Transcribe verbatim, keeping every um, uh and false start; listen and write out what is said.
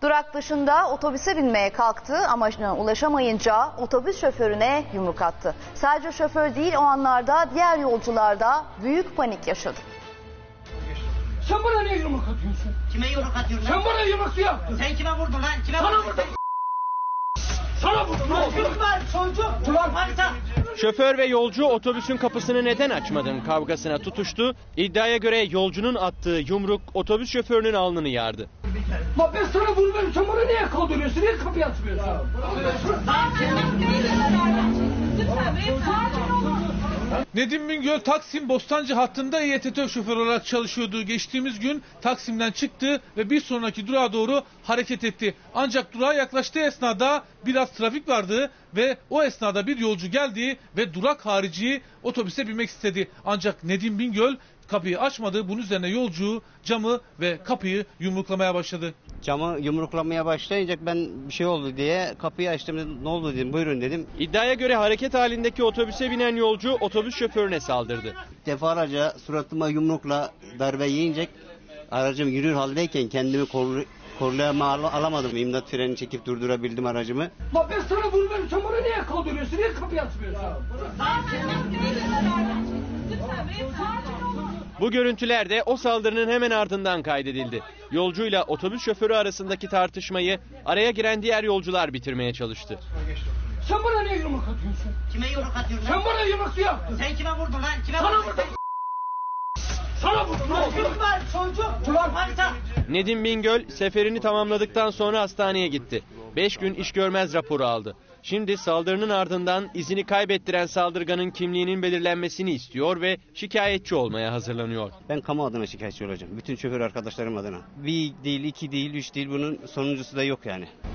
Durak dışında otobüse binmeye kalktı, amacına ulaşamayınca otobüs şoförüne yumruk attı. Sadece şoför değil, o anlarda diğer yolcular da büyük panik yaşadı. Sen bana niye yumruk atıyorsun? Kime yumruk atıyorsun? Sen bana yumruk yaptın. Sen kime vurdun lan? Kime Sana vurdun? vurdum. Sana vurdum. Çocuk var, çocuk. Ulan varsa. Şoför ve yolcu otobüsün kapısını neden açmadın kavgasına tutuştu. İddiaya göre yolcunun attığı yumruk otobüs şoförünün alnını yardı. Bak ben sana vurmam, sen bana niye kaldırıyorsun? Niye kapıyı açmıyorsun? Nedim Bingöl Taksim Bostancı hattında İ T T şoför olarak çalışıyordu. Geçtiğimiz gün Taksim'den çıktı ve bir sonraki durağa doğru hareket etti. Ancak durağa yaklaştığı esnada biraz trafik vardı ve o esnada bir yolcu geldi ve durak harici otobüse binmek istedi. Ancak Nedim Bingöl kapıyı açmadı. Bunun üzerine yolcu camı ve kapıyı yumruklamaya başladı. Camı yumruklamaya başlayınca ben bir şey oldu diye kapıyı açtım, dedim, ne oldu dedim, buyurun dedim. İddiaya göre hareket halindeki otobüse binen yolcu otobüs şoförüne saldırdı. Defalarca suratıma yumrukla darbe yiyince aracım yürür haldeyken kendimi koru, koruyama al alamadım. İmdat freni çekip durdurabildim aracımı. Bak ben sana vurmam, sen bana niye kaldırıyorsun? Niye kapıyı açmıyorsun? Bu görüntüler de o saldırının hemen ardından kaydedildi. Yolcuyla otobüs şoförü arasındaki tartışmayı araya giren diğer yolcular bitirmeye çalıştı. Sen bana niye yumruk atıyorsun? Kime yumruk atıyorsun? Sen bana yumruk yaptın. Sen kime vurdun lan? Kime Sana vurdun? vurdum. Sana vurdum. Çocuk var, çocuk. Ulan varsa. Nedim Bingöl seferini tamamladıktan sonra hastaneye gitti. Beş gün iş görmez raporu aldı. Şimdi saldırının ardından izini kaybettiren saldırganın kimliğinin belirlenmesini istiyor ve şikayetçi olmaya hazırlanıyor. Ben kamu adına şikayetçi olacağım. Bütün şoför arkadaşlarım adına. Bir değil, iki değil, üç değil, bunun sonuncusu da yok yani.